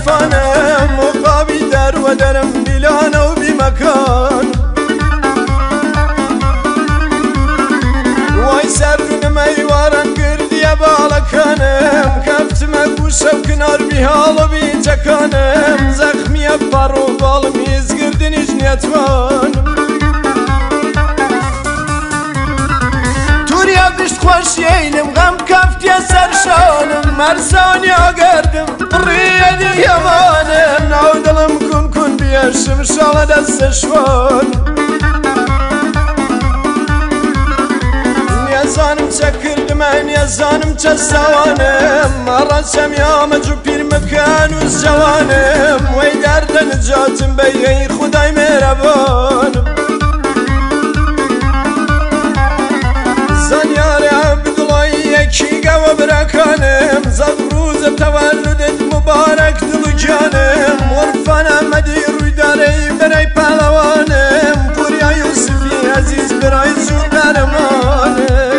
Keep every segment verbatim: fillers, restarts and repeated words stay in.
صفانم مقابی در و درم میلان و بی مکان وای سرون میوارن گردیه بالکانم کفتمه گوشه و کنار بی حال و بی چکانم زخمیه پارو بالم ایز گردنیش نیتوان توریا بشت خوش یینم غم کفتیه سرشانم مرسانیا گردم ریه دی یمانم ناو دلم کن کن بیشم شاله دستشوان نیزانم چه کردم نیزانم چه سوانم مرسم یا مجو پیر مکان و جوانم وی درد نجاتم بیهی خدای مهربانم زنیار عبدالله یکی گوه برکانم زد روز تولدت مبارک دل جانم ورفان احمدی روی داره برای پهلوانم پوریا یوسفی عزیز برای زور درمانم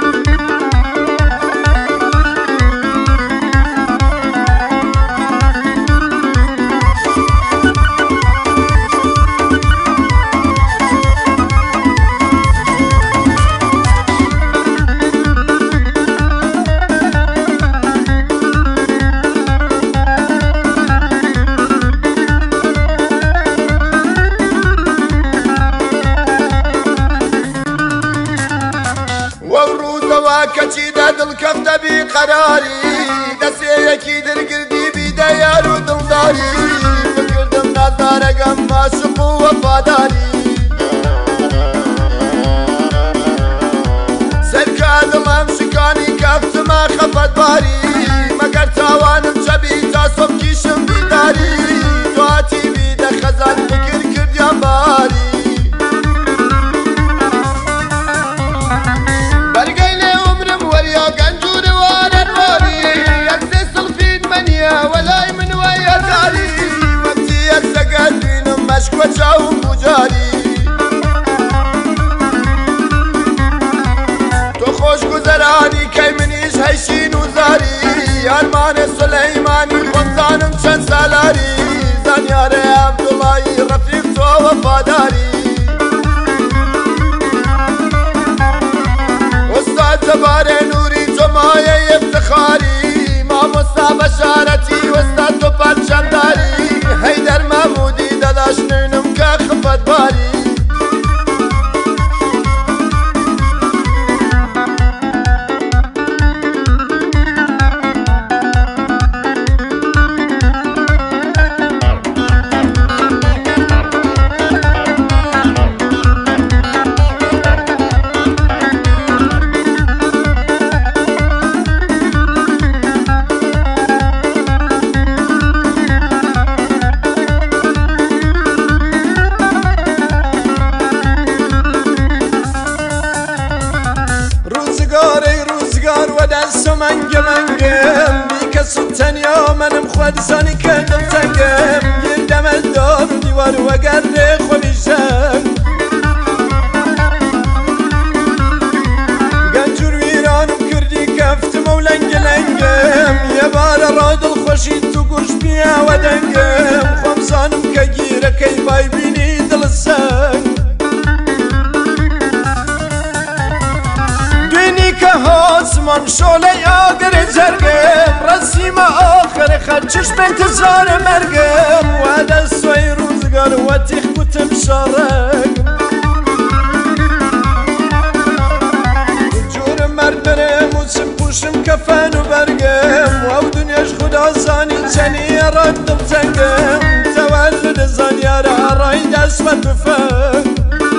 کچی دل کفته بی قراری دسته یکی درگردی بی دیار و دلداری بکردم نظارگم عاشق و وفاداری سرکه دلم شکانی کفتم خفت باری مگر توانم شبی تا صبح کیشم بیداری دواتی بی ده خزان فکر کردیم باری مشکو چاوم بجاری تو خوش گذرانی که منیش هیشین و زاری ارمان سلیمانی خونزانم چند سالاری زنیار عبداللهی رفیق تو وفاداری استاد جبار نوری تو مایه افتخاری ما مصطفی بشارتی استاد تو پرچنداری حیدر محمودی داداش نینم که خفت باری منگه منگم بی کسو تنیا منم خود زانی کندم تنگم گردم دار و دیوار و گرده خویشم گنجور ویرانم کردی کفتم و لنگ لنگم یه بار را دل خوشی تو گوش بیا و دنگم خمزانم که گیره کی بای بینی دل سنگ آسمان شعله آگر جرگم رسیم آخر خرچش به انتظار مرگم و دستوی روزگار و تیخ کتم شارگم جور مرد برم و چم پوشم کفن و برگم و دنیاش خدا زانی چنی ردم تنگم تولد زانیار رای دست و تفنگ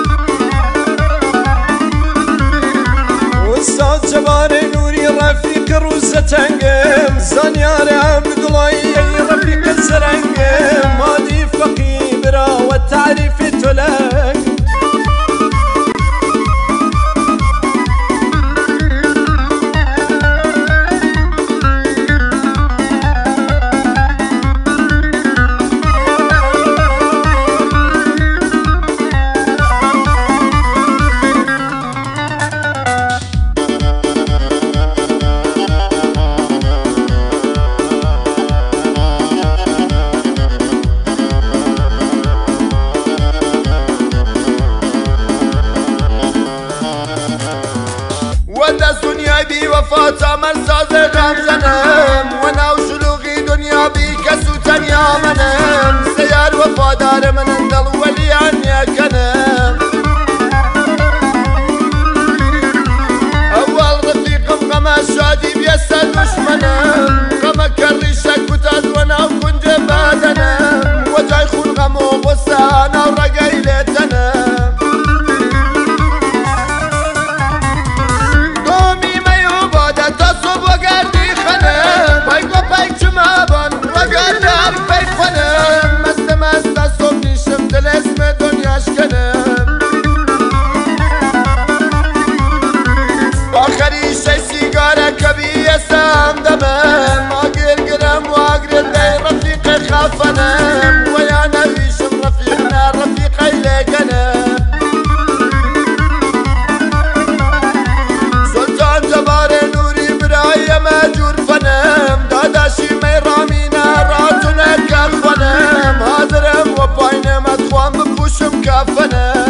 استاد جبار نوری رفیق روز تنگم زنیار عبدالله رفیق سرنگم مادی فقیبرا و تعریف تلنگ بي وفات عمل ساز غمزنم وناو شلوغي دنيا بي كسوتا يا منم سيار وفادار من اندل وليان يا كنم اول رفيقم غم الشادي بيسا دشمنم غم كريشك وتاد وناو كنت بادنم وجاي خون غمو بسانا ورقاي ليتنم خافنم ويا نبيشم رفيقنا رفيقي لقنا سلطان جبار نوري برايا ماجور فنم داداشي ميرامينا راتنا كفنم هادرم وباينم ادخوان ببوشم كفنم